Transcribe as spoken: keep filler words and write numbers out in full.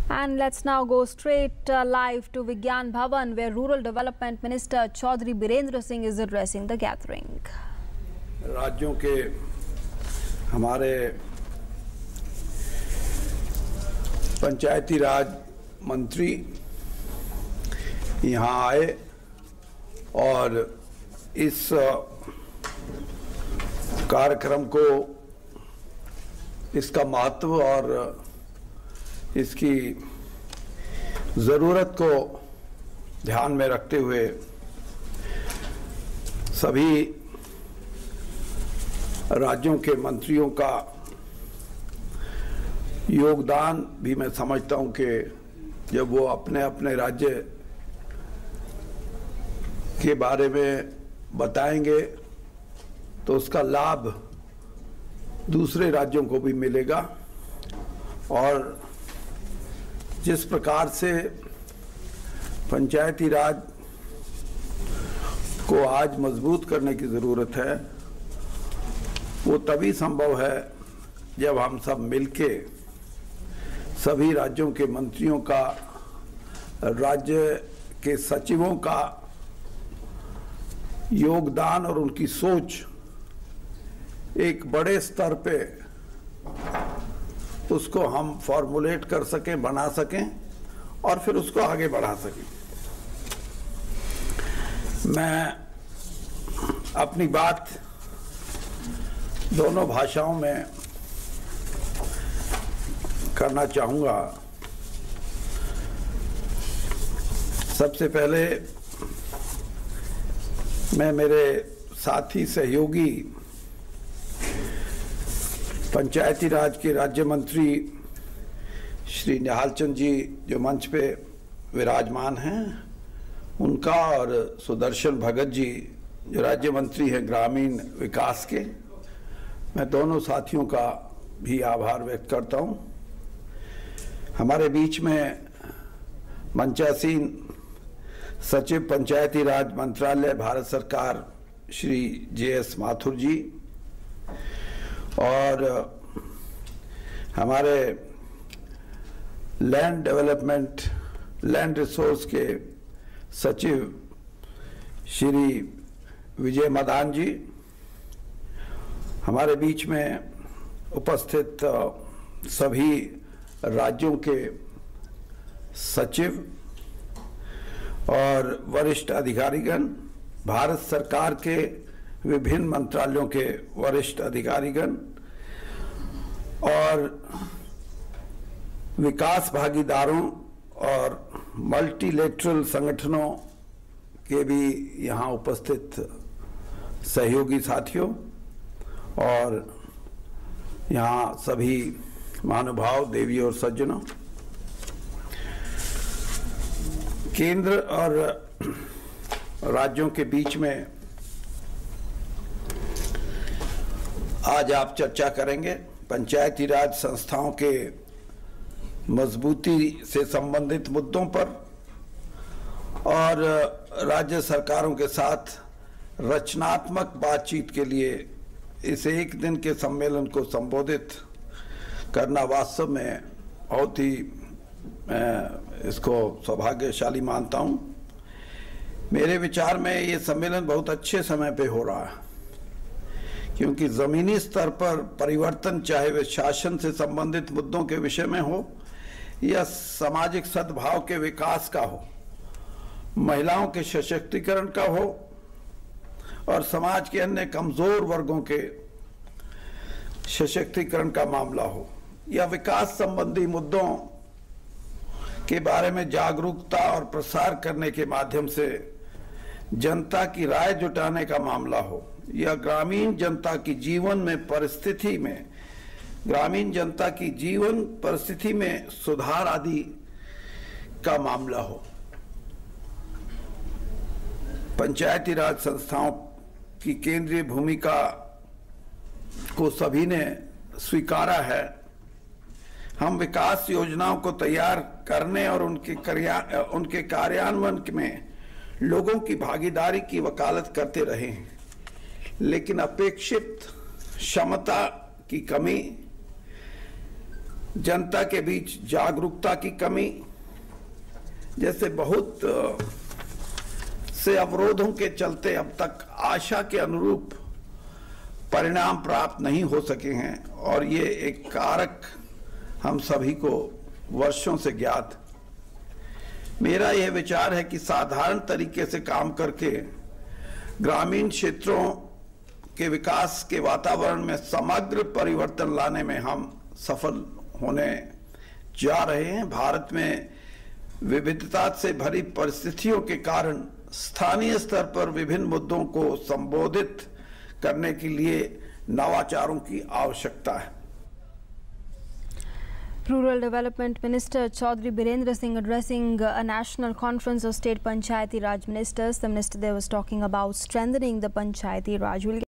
And let's now go straight uh, live to Vigyan Bhavan, where Rural Development Minister Chaudhary Birendra Singh is addressing the gathering. राज्यों के हमारे पंचायती राज मंत्री यहाँ आए और इस कार्यक्रम को, इसका महत्व और इसकी ज़रूरत को ध्यान में रखते हुए सभी राज्यों के मंत्रियों का योगदान भी मैं समझता हूं कि जब वो अपने अपने राज्य के बारे में बताएंगे तो उसका लाभ दूसरे राज्यों को भी मिलेगा। और जिस प्रकार से पंचायती राज को आज मजबूत करने की ज़रूरत है, वो तभी संभव है जब हम सब मिलके सभी राज्यों के मंत्रियों का, राज्य के सचिवों का योगदान और उनकी सोच एक बड़े स्तर पे उसको हम फॉर्मुलेट कर सकें, बना सकें और फिर उसको आगे बढ़ा सकें। मैं अपनी बात दोनों भाषाओं में करना चाहूँगा। सबसे पहले मैं मेरे साथी सहयोगी पंचायती राज के राज्य मंत्री श्री निहाल चंद जी जो मंच पे विराजमान हैं, उनका, और सुदर्शन भगत जी जो राज्य मंत्री हैं ग्रामीण विकास के, मैं दोनों साथियों का भी आभार व्यक्त करता हूं। हमारे बीच में मंचासीन सचिव पंचायती राज मंत्रालय भारत सरकार श्री जे एस माथुर जी और हमारे लैंड डेवलपमेंट, लैंड रिसोर्स के सचिव श्री विजय मदान जी, हमारे बीच में उपस्थित सभी राज्यों के सचिव और वरिष्ठ अधिकारीगण, भारत सरकार के विभिन्न मंत्रालयों के वरिष्ठ अधिकारीगण और विकास भागीदारों और मल्टीलेटरल संगठनों के भी यहाँ उपस्थित सहयोगी साथियों और यहाँ सभी महानुभाव, देवी और सज्जनों, केंद्र और राज्यों के बीच में आज आप चर्चा करेंगे पंचायती राज संस्थाओं के मजबूती से संबंधित मुद्दों पर और राज्य सरकारों के साथ रचनात्मक बातचीत के लिए इस एक दिन के सम्मेलन को संबोधित करना वास्तव में बहुत ही मैं इसको सौभाग्यशाली मानता हूं। मेरे विचार में ये सम्मेलन बहुत अच्छे समय पे हो रहा है, क्योंकि ज़मीनी स्तर पर परिवर्तन, चाहे वे शासन से संबंधित मुद्दों के विषय में हो या सामाजिक सद्भाव के विकास का हो, महिलाओं के सशक्तिकरण का हो और समाज के अन्य कमजोर वर्गों के सशक्तिकरण का मामला हो, या विकास संबंधी मुद्दों के बारे में जागरूकता और प्रसार करने के माध्यम से जनता की राय जुटाने का मामला हो, या ग्रामीण जनता की जीवन में परिस्थिति में ग्रामीण जनता की जीवन परिस्थिति में सुधार आदि का मामला हो। पंचायती राज संस्थाओं की केंद्रीय भूमिका को सभी ने स्वीकारा है। हम विकास योजनाओं को तैयार करने और उनके कार्या उनके कार्यान्वयन में लोगों की भागीदारी की वकालत करते रहे हैं, लेकिन अपेक्षित क्षमता की कमी, जनता के बीच जागरूकता की कमी जैसे बहुत से अवरोधों के चलते अब तक आशा के अनुरूप परिणाम प्राप्त नहीं हो सके हैं और ये एक कारक हम सभी को वर्षों से ज्ञात। मेरा यह विचार है कि साधारण तरीके से काम करके ग्रामीण क्षेत्रों के विकास के वातावरण में समग्र परिवर्तन लाने में हम सफल होने जा रहे हैं। भारत में विविधता से भरी परिस्थितियों के कारण स्थानीय स्तर पर विभिन्न मुद्दों को संबोधित करने के लिए नवाचारों की आवश्यकता है। Rural Development Minister Chaudhry Birendra Singh addressing a national conference of state Panchayati Raj ministers. The minister there was talking about strengthening the Panchayati Raj. We'll